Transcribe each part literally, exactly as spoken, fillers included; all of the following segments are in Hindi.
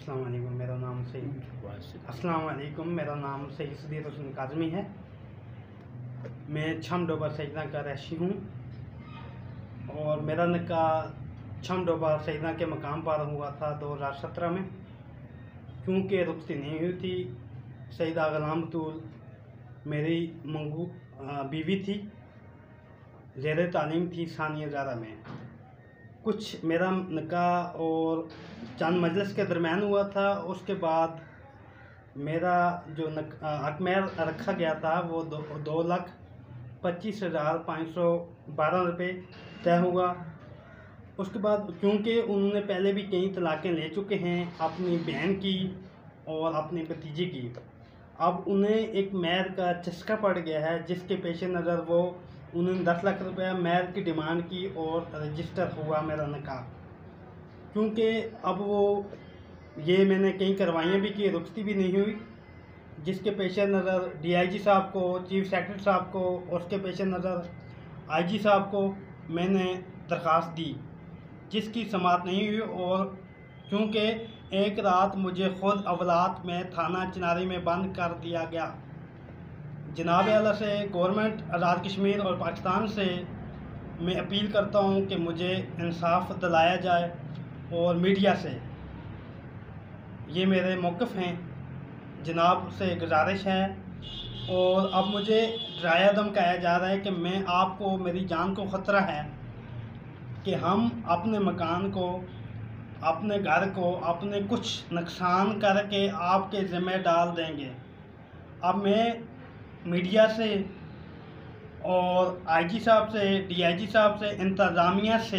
अस्सलाम वालेकुम, मेरा नाम सईद अस्सलाम वालेकुम मेरा नाम सईद सदीर हुसैन काज़मी है। मैं छमडोबा सईदा का रहशी हूँ और मेरा निकाह छमडोबा सईदा के मकाम पर हुआ था दो हज़ार सत्रह में। क्योंकि रुखसती नहीं हुई थी, सईदा ग़ुलाम बतूल मेरी मंगू बीवी थी, ज़ेर तालीम थी सानिया ज़ारा में। कुछ मेरा निकाह और चंद मजलिस के दरमियान हुआ था। उसके बाद मेरा जो हकमेर रखा गया था वो दो, दो लाख पच्चीस हज़ार पाँच सौ बारह रुपये तय हुआ। उसके बाद क्योंकि उन्होंने पहले भी कई तलाक़ें ले चुके हैं, अपनी बहन की और अपनी भतीजे की, अब उन्हें एक महर का चस्का पड़ गया है, जिसके पेश नज़र वो उन्होंने दस लाख रुपया महर की डिमांड की और रजिस्टर हुआ मेरा निकाह। क्योंकि अब वो ये मैंने कई कार्रवाइयाँ भी की, रुखसती भी नहीं हुई, जिसके पेश नज़र डीआईजी साहब को, चीफ सेक्रेटरी साहब को, उसके पेश नज़र आईजी साहब को मैंने दरख्वास्त दी, जिसकी समाअत नहीं हुई। और क्योंकि एक रात मुझे ख़ुद अवलात में थाना चिनारी में बंद कर दिया गया, जनाब आला से, गवर्नमेंट आज़ाद कश्मीर और पाकिस्तान से मैं अपील करता हूँ कि मुझे इंसाफ दिलाया जाए और मीडिया से ये मेरे मौक़िफ़ हैं, जनाब से गुजारिश है। और अब मुझे डराया धमकाया जा रहा है कि मैं आपको, मेरी जान को ख़तरा है कि हम अपने मकान को, अपने घर को, अपने कुछ नुकसान करके आपके ज़िम्मे डाल देंगे। अब मैं मीडिया से और आईजी साहब से, डीआईजी साहब से, इंतज़ामिया से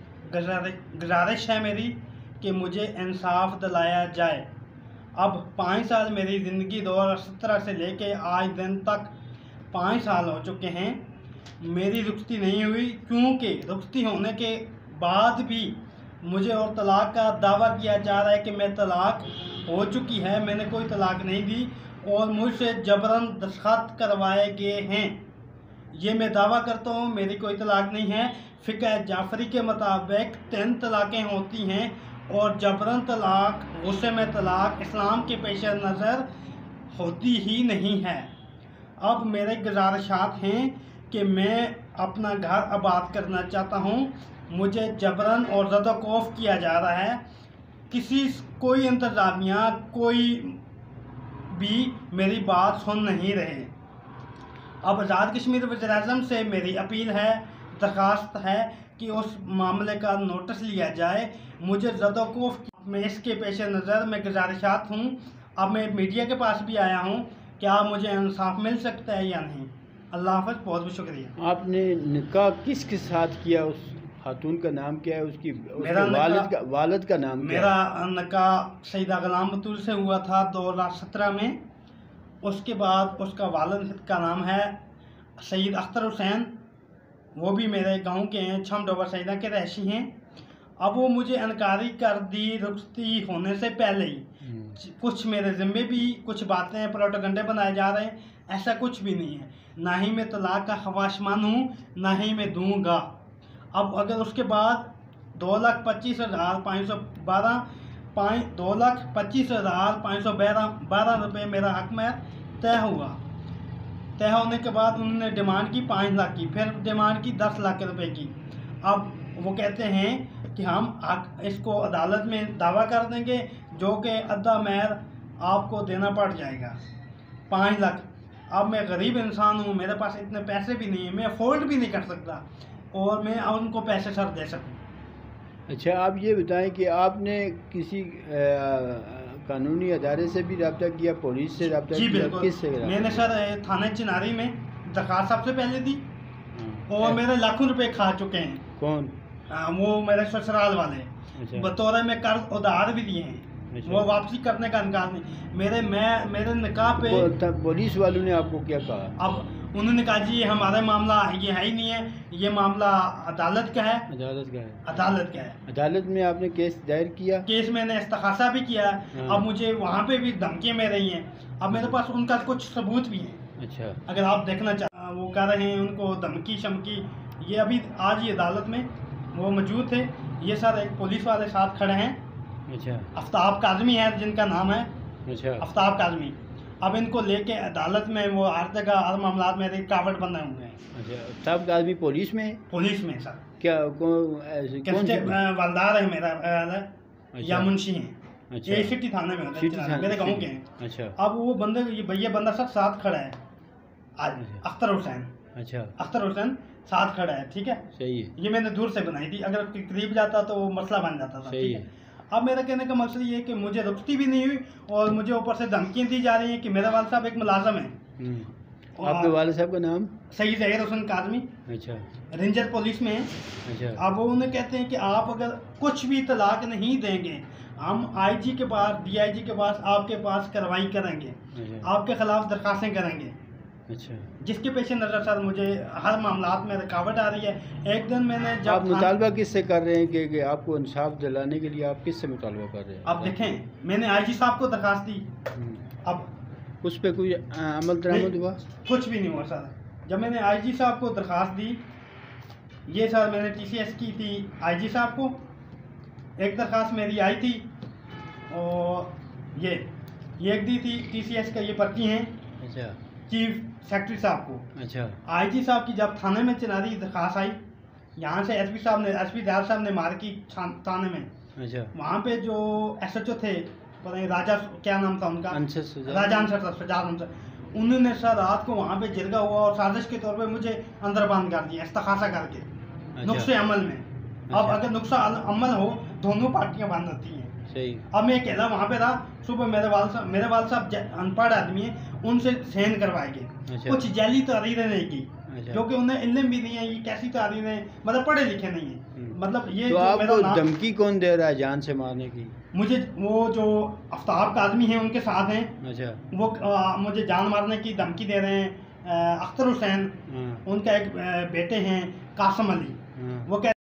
गुजारिश है मेरी कि मुझे इंसाफ दिलाया जाए। अब पाँच साल मेरी ज़िंदगी दो हज़ार सत्रह से लेके आज दिन तक पाँच साल हो चुके हैं, मेरी रुखसती नहीं हुई। क्योंकि रुखसती होने के बाद भी मुझे और तलाक़ का दावा किया जा रहा है कि मैं तलाक़ हो चुकी है, मैंने कोई तलाक़ नहीं दी और मुझसे जबरन दस्तखत करवाए गए हैं। ये मैं दावा करता हूँ, मेरी कोई तलाक़ नहीं है। फ़िक़्ह जाफ़री के मुताबिक तीन तलाक़ें होती हैं और जबरन तलाक़, गुस्से में तलाक़ इस्लाम के पेश नज़र होती ही नहीं है। अब मेरे गुजारिशात हैं कि मैं अपना घर आबाद करना चाहता हूँ, मुझे जबरन और ज़दोकोफ़ किया जा रहा है। किसी कोई इंतज़ामिया, कोई भी मेरी बात सुन नहीं रहे। अब आज़ाद कश्मीर वज़ीर-ए-आज़म से मेरी अपील है, दरख्वास्त है कि उस मामले का नोटिस लिया जाए। मुझे ज़दोकोफ़ में इसके पेश नज़र मैं गुजारिशात हूँ। अब मैं मीडिया के पास भी आया हूँ, क्या मुझे इंसाफ मिल सकता है या नहीं। अल्लाह हाफ़िज़, बहुत बहुत शुक्रिया। आपने निकाह किसके साथ किया? उस खातून का नाम क्या है? उसकी मेरा वालिद का वालिद का नाम क्या मेरा निकाह सईदा ग़ुलाम बतूल से हुआ था दो हज़ार सत्रह में। उसके बाद उसका वालिद का नाम है सईद अख्तर हुसैन, वो भी मेरे गांव के हैं, छमडोबा सईदा के रहशी हैं। अब वो मुझे इनकारी कर दी रुखसती होने से पहले ही। कुछ मेरे ज़िम्मे भी कुछ बातें, प्रोपेगेंडे बनाए जा रहे हैं, ऐसा कुछ भी नहीं है। ना ही मैं तलाक़ का ख्वाहिशमंद हूँ, ना ही मैं दूँगा। अब अगर उसके बाद दो लाख पच्चीस हज़ार पाँच सौ बारह पाँच दो लाख पच्चीस हज़ार पाँच सौ बारह बारह रुपये मेरा हक में तय हुआ। तय होने के बाद उन्होंने डिमांड की पाँच लाख की, फिर डिमांड की दस लाख रुपए की। अब वो कहते हैं कि हम हक इसको अदालत में दावा कर देंगे, जो कि अद्धा महर आपको देना पड़ जाएगा, पाँच लाख। अब मैं गरीब इंसान हूँ, मेरे पास इतने पैसे भी नहीं है, मैं अफोर्ड भी नहीं कर सकता और मैं उनको पैसे सर दे सकूँ। अच्छा, आप ये बताएं कि आपने किसी कानूनी अदारे से भी रब्ता किया, पुलिस से रब्ता जी किया? बिल्कुल, किससे? मैंने सर थाने चिनारी में दरख्वास्त सबसे पहले दी और मेरे लाखों रुपए खा चुके हैं। कौन? आ, वो मेरे ससुराल वाले। अच्छा। बतौर में कर्ज उधार भी दिए हैं। अच्छा। वो वापसी करने का इनकार नहीं। मेरे मैं मेरे निकाह पे पुलिस वालों ने आपको क्या कहा? अब उन्होंने कहा जी ये हमारा मामला ये है ही नहीं है, ये मामला अदालत का है। अदालत का है? अदालत का है। अदालत में आपने केस दायर किया? केस मैंने इस्तखासा भी किया। हाँ। अब मुझे वहाँ पे भी धमकियाँ मिल रही हैं। अब मेरे पास उनका कुछ सबूत भी है। अच्छा, अगर आप देखना चाह, वो कह रहे हैं उनको धमकी शमकी, ये अभी आज ही अदालत में वो मौजूद थे। ये सर एक पुलिस वाले साथ खड़े हैं, अच्छा आफ्ताब काजमी है जिनका नाम है, अच्छा आफ्ताब काजमी। अब इनको लेके अदालत में वो हर जगह हर मामला में रिकावट बने हुए हैं। अच्छा आफ्ताब आदमी पुलिस में है? पुलिस में सर क्या कौन ऐसे- कौन सी पुलिस? वलदार है मेरा अ, या अच्छा मुंशी हैं, अच्छा ये सिटी थाने में होते सिटी हैं, थाने- मेरे गांव के सिटी- हैं। अच्छा अब वो बंदे ये भैया बंदा सब साथ खड़ा है आज, अच्छा। अख्तर हुसैन, अच्छा अख्तर हुसैन साथ खड़ा है, ठीक है। सही है ये मैंने दूर से बनाई थी, अगर करीब जाता तो वो मसला बन जाता था, सही ठीक है। है। अब मेरा कहने का मकसद ये है कि मुझे रुकती भी नहीं हुई और मुझे ऊपर से धमकियाँ दी जा रही हैं कि मेरा वाल साहब एक मुलाजम है। हम्म। और आपके वाले साहब का नाम? सही जहीर हुसैन काजमी, अच्छा रेंजर पुलिस में है। अच्छा अब वो उन्हें कहते हैं कि आप अगर कुछ भी तलाक नहीं देंगे, हम आईजी के पास, डीआईजी के पास, आपके पास कार्रवाई करेंगे, अच्छा आपके खिलाफ दरखास्तें करेंगे। अच्छा जिसके पेश नज़र सर मुझे हर मामलात में रुकावट आ रही है। एक दिन मैंने आप जब मुतालबा किससे कर रहे हैं कि, कि आपको इंसाफ दिलाने के लिए आप किससे मुतालबा कर रहे हैं? अब देखें, मैंने आईजी साहब को दरखास्त दी, हम्म। अब उस पर कोई अ, अमल दरामद हुआ? कुछ भी नहीं हुआ सर। जब मैंने आईजी साहब को दरखास्त दी, ये सर मैंने टीसीएस की थी आईजी साहब को, एक दरखास्त मेरी आई थी और ये ये एक दी थी टीसीएस का, ये पर्ची हैं अच्छा चीफ सेक्रेटरी साहब को। अच्छा आईजी साहब की जब थाने में चनारी दरखास्त आई, यहाँ से एसपी साहब ने एसपी दयाल साहब ने मार की थाने में, अच्छा वहाँ पे जो एसएचओ थे, पता नहीं राजा क्या नाम था उनका, अंसर सजा- राजा अंसर था, सजाद अंसर, उन्होंने सर रात को वहाँ पे जिरगा हुआ और साजिश के तौर पे मुझे अंदर बंद कर दिया इस्तेखासा करके, अच्छा। नुक्से अमल में। अब अच्छा। अगर नुक्सा अमल हो, दोनों पार्टियां बंद होती हैं। सही अब मैं अकेला वहाँ पे रहा, सुबह मेरे वाल साहब मेरे वाल साहब ज- अनपढ़ आदमी है, उनसे सहन करवाएंगे, अच्छा। कुछ जैली तहरीरें नहीं की, अच्छा। क्योंकि उन्हें इल्म भी नहीं है, ये कैसी तहरीरें, मतलब पढ़े लिखे नहीं है। हम्म। मतलब ये तो जो मेरा आपको नाम- धमकी कौन दे रहा है जान से मारने की? मुझे वो जो आफ्ताब काजमी हैं उनके साथ हैं, अच्छा वो आ, मुझे जान मारने की धमकी दे रहे हैं। आ, अख्तर हुसैन, हाँ उनका एक आ, बेटे हैं कासम अली, हाँ वो कह